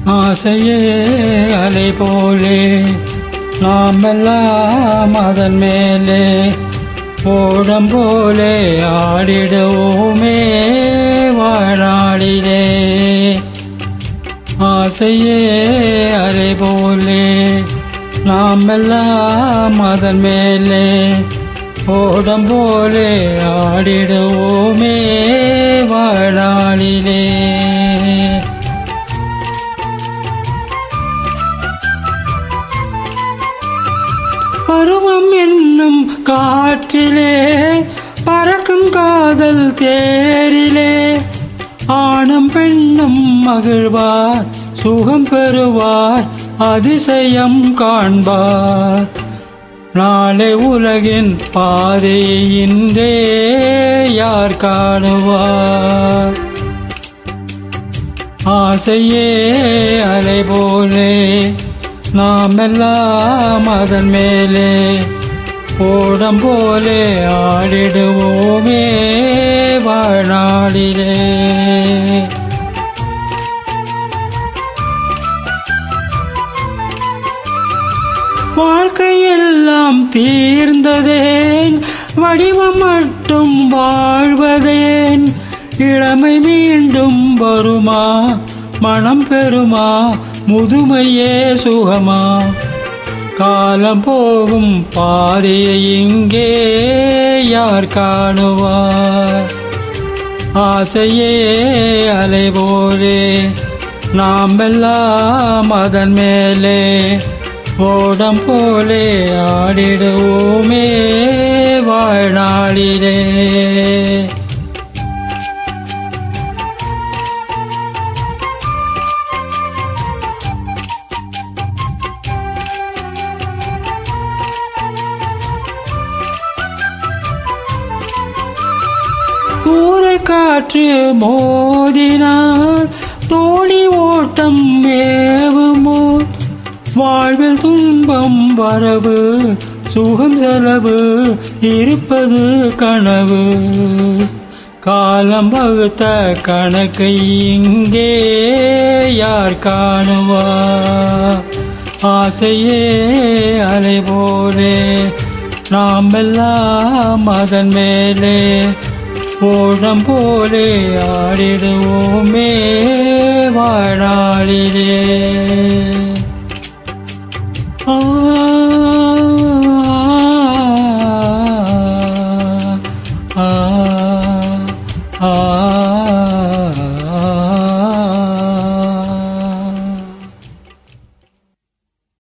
ஆசையே அலை போலே நாம் எல்லாம் அதன் மேலே ஓடம் போலே ஆடிடுவோமே வாழ்நாளிலே. ஆசையே அலை போலே நாம் எல்லாம் அதன் மேலே ஓடம் போலே ஆடிடுவோமே வாழ்நாளிலே. பருவம் என்னும் காற்றிலே பறக்கும் காதல் தேரிலே ஆணும் பெண்ணும் மகிழ்வார் சுகம் பெறுவார் அதிசயம் காண்பார். நாளை உலகின் பாதையை இன்றே யார் காணுவார். ஆசையே அலை போலே நாம் எல்லாம் அதன் மேலே ஓடம் போலே ஆடிடுவோமே வாழ்நாளிலே. வாழ்க்கையெல்லாம் தீர்ந்ததேன் வடிவம் மட்டும் வாழ்வதேன். இளமை மீண்டும் வருமா மனம் பெறுமா முதுமையே சுகமா. காலம் போகும் பாதையை இங்கே யார் காணுவார். ஆசையே அலை போலே நாம் எல்லாம் அதன் மேலே ஓடம் போலே ஆடிடுவோமே வாழ்நாளிலே. கூரை காற்று மோதினார் தோணி ஓட்டம் மேவுமோ. வாழ்வில் துன்பம் வரவு சுகம் செலவு இருப்பது கனவு. காலம் வகுத்த கணக்கை இங்கே யார் காணுவார். ஆசையே அலை போலே நாம் எல்லாம் அதன் மேலே ஓடம் போலே ஆடிடுவோமே வாழ்நாளிலே. ஆ ஆ ஆ